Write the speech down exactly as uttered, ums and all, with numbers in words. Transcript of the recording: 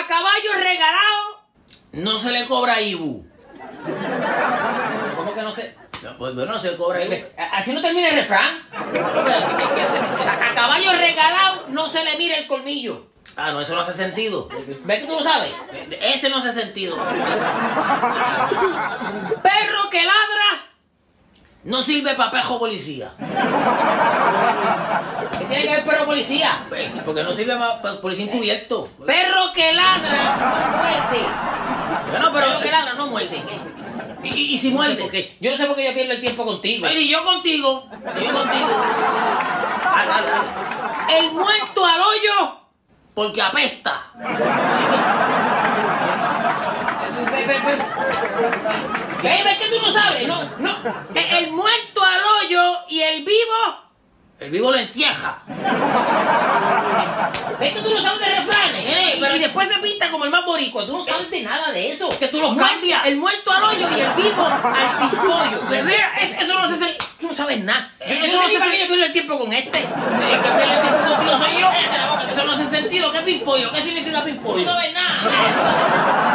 caballo regalado no se le cobra I B U. ¿Cómo que no sé? No, pues bueno, no se le cobra I B U. Así no termina el refrán. A, a caballo regalado no se le mira el colmillo. Ah, no, eso no hace sentido. ¿Ves que tú lo sabes? Ese no hace sentido. Perro que ladra no sirve para pejo policía. ¿Qué tiene que ver perro policía? Porque no sirve para policía encubierto. Perro que ladra no muerde. Bueno, pero perro que ladra no muerde. ¿Y, y, y si muerde? Porque yo no sé por qué yo pierdo el tiempo contigo. Y yo contigo. Y yo contigo. Dale, dale, dale. El muerto al hoyo porque apesta. ¿Qué? ¿Ves que tú no sabes? No, no. El muerto al hoyo y el vivo, el vivo lo entierra. ¿Ves que tú no sabes de refranes? ¿Eh? Pero y después se pinta como el más boricua. Tú no sabes de nada de eso. Que tú los cambias. El muerto al hoyo y el vivo al pimpollo. Mira, eso no hace sentido. Tú no sabes nada. Eso no hace sentido. Yo pierdo el tiempo con este. El que pierde el tiempo contigo soy yo. Cállate la boca. Eso no hace sentido. ¿Qué pimpollo? ¿Qué significa pimpollo? Tú no sabes nada.